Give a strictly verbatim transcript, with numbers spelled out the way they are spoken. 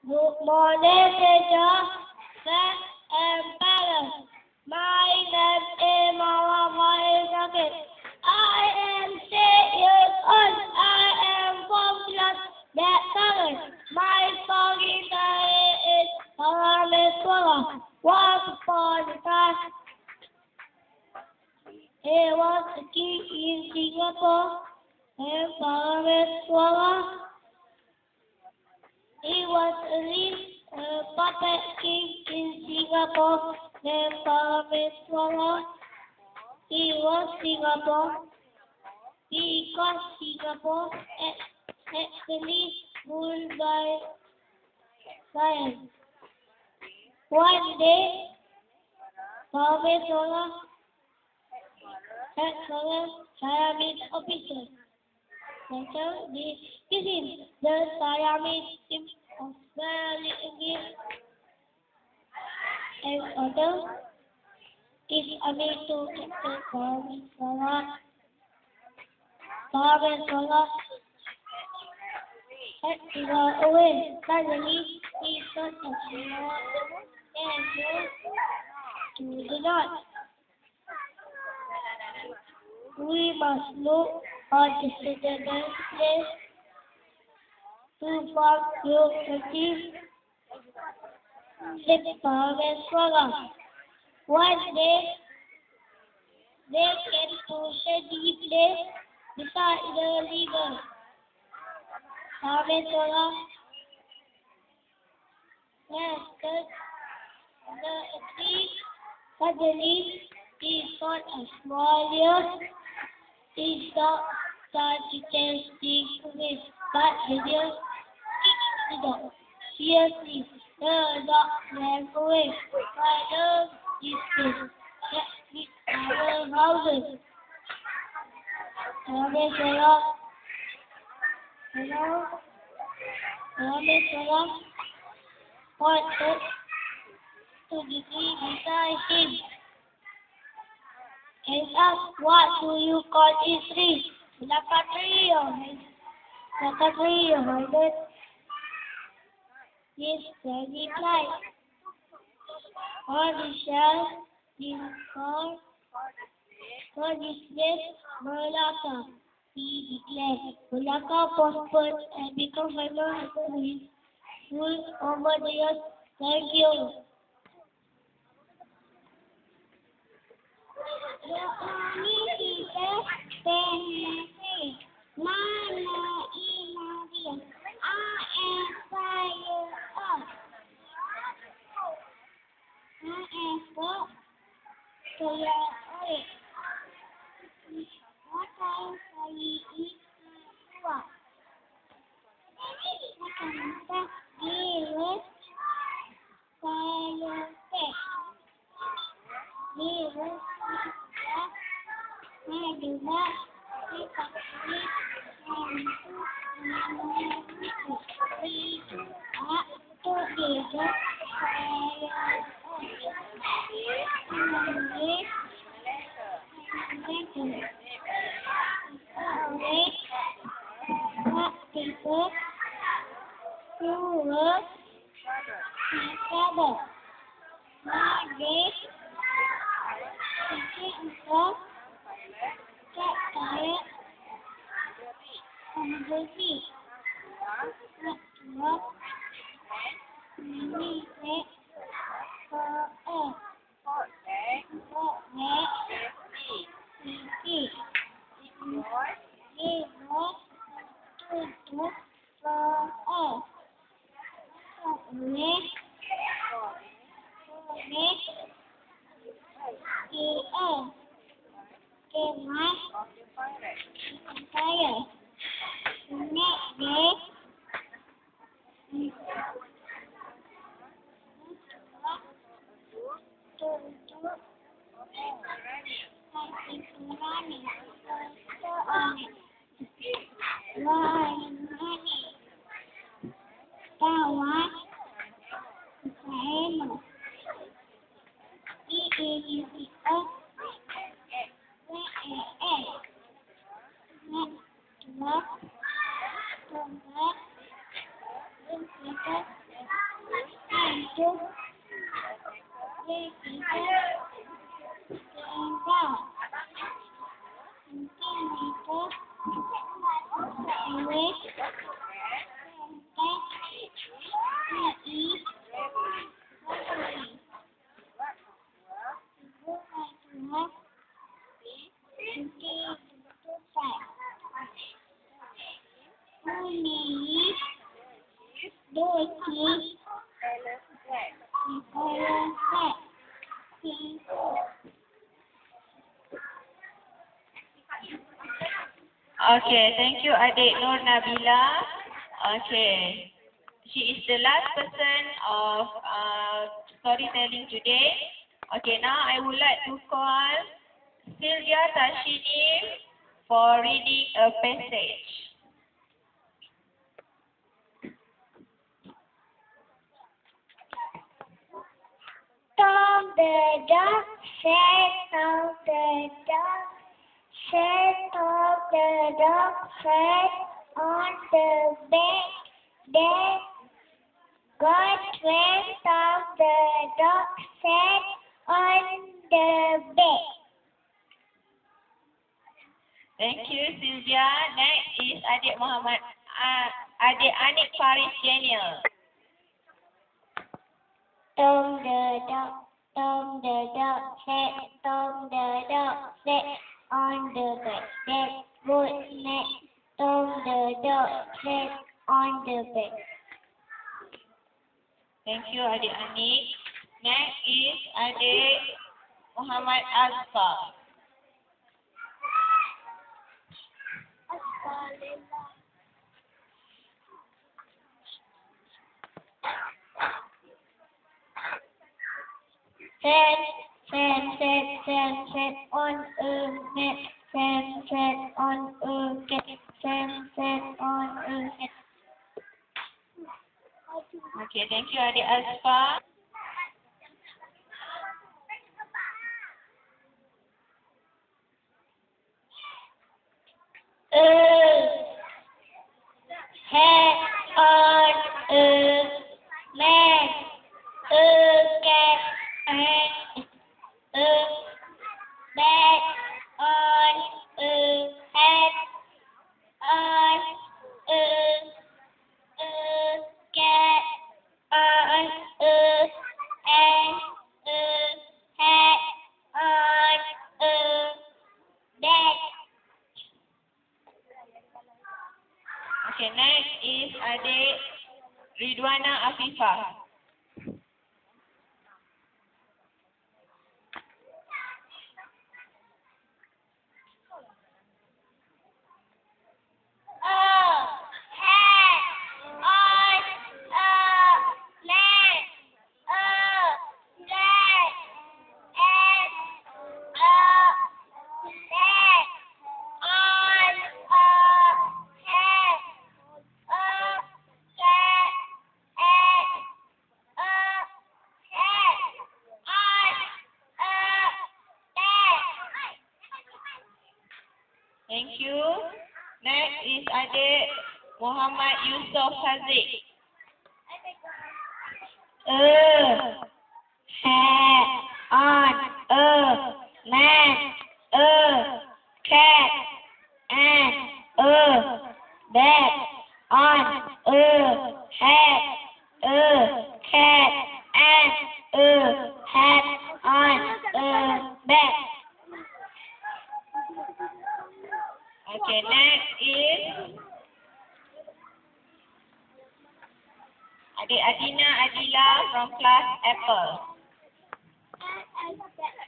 Good morning, teacher, friends, and parents. My name is Muhammad Zakir. I am six years old. I am from class that color. My story is Muhammad Zakir. Once upon a time, there was a king in Singapore, and Muhammad Zakir. He was a rich uh, puppet king in Singapore named Parameswara. He was Singapore. He called Singapore actually ruled by science. One day, Parameswara had several Siamese officers. Later, they visit the Siamese team of very English and order his army to capture Parameswara. Parameswara had to run away. Suddenly, he saw a small and to the north. We must look on the suitable place to form your country. Said Parameswara. One day, they came to a shady place beside the river. Parameswara rested under a tree. Suddenly, he saw a small deer. He stopped, tried to chase the away, but the deer kicked the dog fiercely. The dog ran away. I love this place. Let's meet our houses. Parameswara, hello, Parameswara pointed to the tree beside him and asked, "What do you call this tree?" "Pustaka tree, Your Highness." "Pustaka tree, Your Highness." This tree replied, "For the shell is called for this place, Malacca." He declared. Malacca prospered and became famous for his rule over the years. Thank you. baju. Dia tiga. Tembak. Mungkin itu. Duit. Tempat. I. Ibu Fatuma. Nanti tutupan. Kuning. Doki. Nikolosek. Pintu. Okay, thank you adik Nur Nabila. Okay, she is the last person of uh, storytelling today. Okay, now I would like to call Sylvia Tashini for reading a passage. Tom the dog sat on the dog. Sat on the dog sat on the bed. Then God went on the dog sat on the bed. Thank you, Sylvia. Next is adik Muhammad, uh, adik Anik Faris Daniel. Tom the dog, Tom the dog sat, Tom the dog sat on the bed. That good night, Tom the dog sat on the bed. Thank you, adik Anik. Next is adik Muhammad Azfar. Sat, sat, sat, sat, sat on a mat. Sat, sat on a cat. Sat, sat on a cat. Okay, thank you, adik Azfar. A hat on a man. A cat and a bat on a hat. On a a cat on a and a hat on a bat. Okay, next is adik Ridwana Afifah. Thank you. Next is adik Muhammad Yusof Haziq. A hat on a man, a cat and a bat on a hat, a cat and a hat on a bat. Okay, next is adik Adina Adila from class Apple.